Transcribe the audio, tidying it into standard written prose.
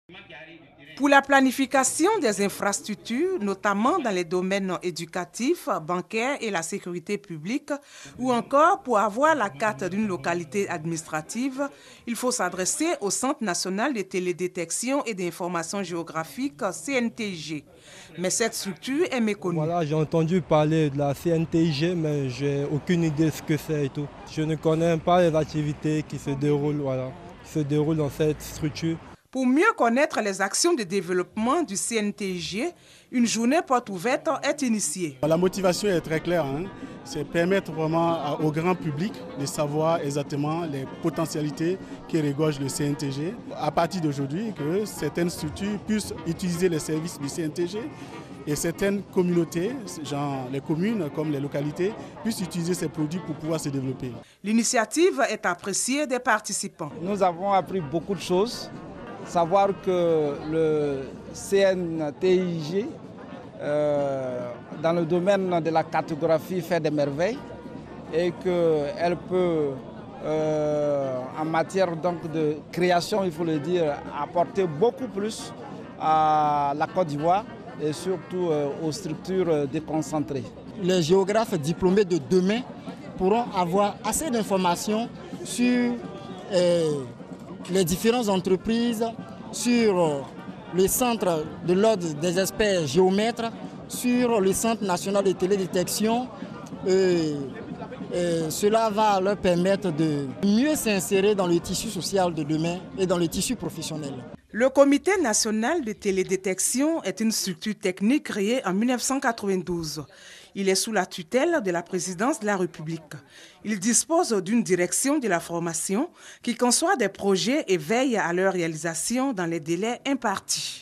Pour la planification des infrastructures, notamment dans les domaines éducatifs, bancaires et la sécurité publique, ou encore pour avoir la carte d'une localité administrative, il faut s'adresser au Centre national de télédétection et d'information géographique, CNTG. Mais cette structure est méconnue. Voilà, j'ai entendu parler de la CNTG, mais j'ai aucune idée de ce que c'est et tout. Je ne connais pas les activités qui se déroulent, dans cette structure. Pour mieux connaître les actions de développement du CNTG, une journée porte ouverte est initiée. La motivation est très claire, c'est permettre vraiment au grand public de savoir exactement les potentialités qui regorgent le CNTG. À partir d'aujourd'hui, que certaines structures puissent utiliser les services du CNTG et certaines communautés, genre les communes comme les localités, puissent utiliser ces produits pour pouvoir se développer. L'initiative est appréciée des participants. Nous avons appris beaucoup de choses. Savoir que le CNTIG, dans le domaine de la cartographie, fait des merveilles et qu'elle peut, en matière donc de création, il faut le dire, apporter beaucoup plus à la Côte d'Ivoire et surtout aux structures déconcentrées. Les géographes diplômés de demain pourront avoir assez d'informations sur les différentes entreprises, sur le centre de l'ordre des experts géomètres, sur le centre national de télédétection. Cela va leur permettre de mieux s'insérer dans le tissu social de demain et dans le tissu professionnel. Le Comité national de télédétection est une structure technique créée en 1992. Il est sous la tutelle de la présidence de la République. Il dispose d'une direction de la formation qui conçoit des projets et veille à leur réalisation dans les délais impartis.